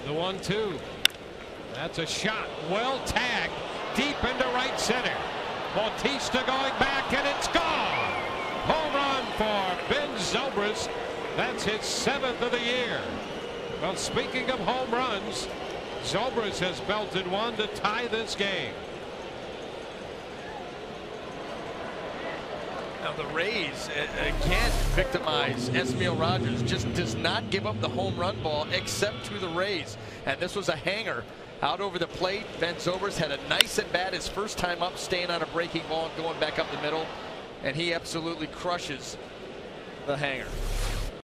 The 1-2. That's a shot. Well tagged deep into right center. Bautista going back, and it's gone. Home run for Ben Zobrist. That's his 7th of the year. Well, speaking of home runs, Zobrist has belted one to tie this game. Now the Rays again victimize Esmil Rogers. Just does not give up the home run ball except to the Rays. And this was a hanger out over the plate. Ben Zobrist had a nice at bat his first time up, staying on a breaking ball and going back up the middle. And he absolutely crushes the hanger.